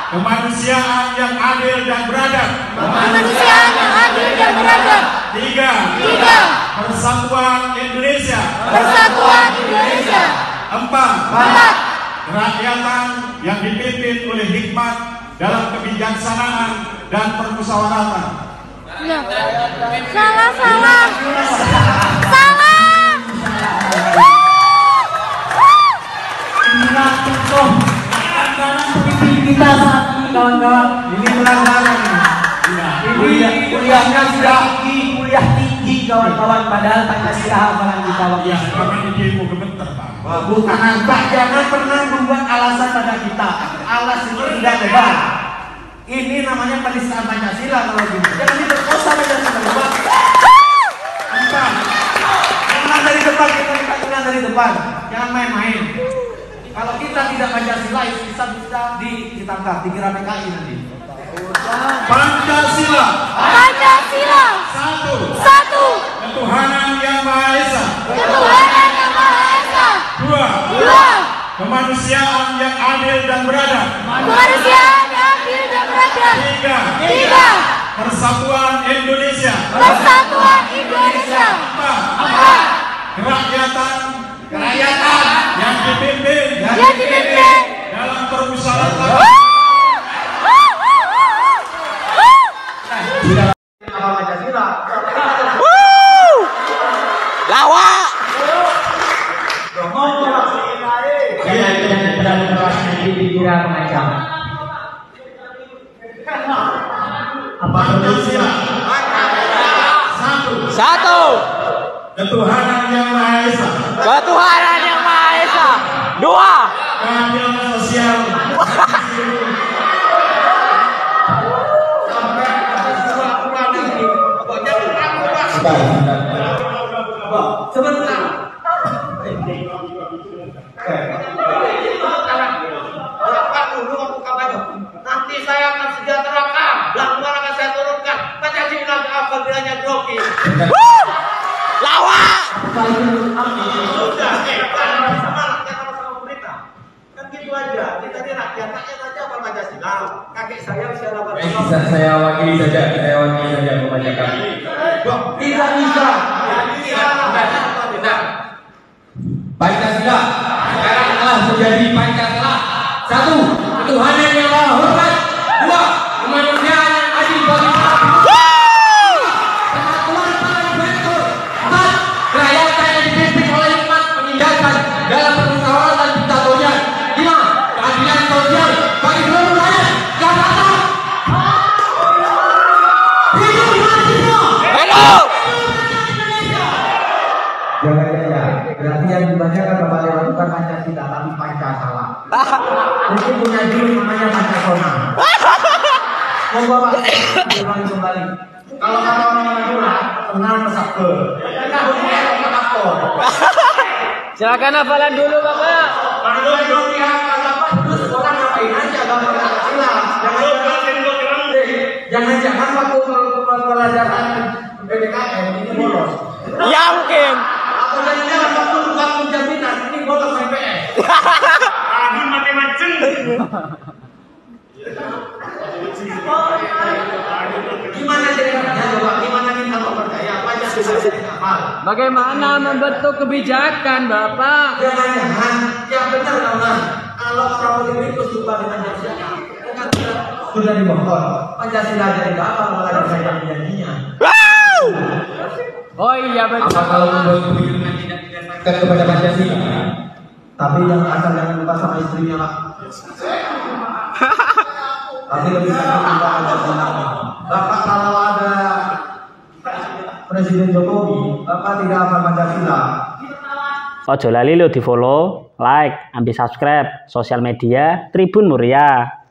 Kemanusiaan yang adil dan beradab. Kemanusiaan yang adil dan beradab. 3. Persatuan Indonesia. Persatuan Indonesia. 4. Kerakyatan yang dipimpin oleh hikmat dalam kebijaksanaan dan permusyawaratan. Salah. Inilah contoh pelanggaran pemimpin kita saat ini, kawan-kawan. Ini pelanggaran. Ini kuliahnya sudah kuliah tinggi, kawan-kawan. Padahal Pancasila hafalan kita waktu Ya, itu. karena idemu gemeter, Pak. Bukan Pak, jangan pernah membuat alasan pada kita. Alas itu tidak lebar. Ini namanya penistaan Pancasila kalau gini. Jangan diperkosa Pancasila. 4. Jangan dari depan, kita minta dari depan. Jangan main-main. Kalau kita tidak Pancasila, bisa ditangkap, dikira PKI nanti. Pancasila. Pancasila. 1. Ketuhanan yang Maha Esa. Ketuhanan yang Maha Esa. 2. Kemanusiaan yang adil dan beradab. Kemanusiaan yang adil dan beradab. 3. Persatuan Indonesia. Persatuan Indonesia. 4. Kerakyatan yang dipimpin dalam permusyawaratan. Pancasila. Lawak. Dikira pengacam. Apa Pancasila. 1. Ketuhanan yang Maha Esa. Ketuhanan yang Maha Esa. 2. Keadilan sosial. Sebentar. Nanti saya akan sejahterakan dan kemana akan saya turunkan Pancasila ke apabila drogi. Lawak. Sudah, sama pemerintah. Kan gitu aja. Kita ini rakyatnya saja apa Pancasila. Kakek saya usia 8 Saya wakili saja membacakan. Tidak bisa. Pancasila sekarang telah menjadi Pancasila. 1. Ketuhanan yang maha hormat. 2. Kemanusiaan yang adil bagi semua. Persatuan paling bentur. 4. Kerakyatan yang dipimpin oleh hikmat penindakan dalam permusyawaratan diktatorial. 5. Keadilan sosial bagi seluruh rakyat Jakarta. Hidup mahasiswa. Jangan-jangan berarti yang dibacakan Bapak Dewan bukan Pancasila tapi Pancasila. Mungkin punya judul namanya Pancasona. Moga Pak kembali. Kalau kata orang Madura, kenal pesakber. Kita punya aktor. Silakan hafalan dulu, Bapak. Kalau pihak agama terus orang ngapain aja agama Pancasila. Jangan-jangan waktu pelajaran PPKN ini bolos. Ya mungkin. Atau jangan-jangan waktu bukan penjaminan ini bolos PPS. Aduh, mati macem. Gimana caranya coba? Gimana kita mempercaya Pancasila ini hafal? Bagaimana membentuk kebijakan, Bapak? Jangan-jangan yang benar kawan. Kalau orang politik itu suka dengan Pancasila, kan sudah dibongkar. Pancasila jadi apa? Malah ada saya janjinya. Oh iya betul. Apa kalau membuat kebijakan tidak didasarkan kepada Pancasila? Tapi yang asal jangan lupa sama istrinya lah. Tapi lebih banyak lupa Pancasila. Bapak kalau ada Presiden Jokowi, Bapak tidak hafal Pancasila. Ojo lali lo di follow, like, ambil subscribe sosial media Tribun Muria.